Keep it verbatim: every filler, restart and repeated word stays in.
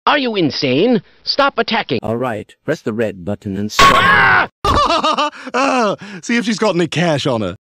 Are you insane? Stop attacking. All right, press the red button and stop. Oh, see if she's got any cash on her.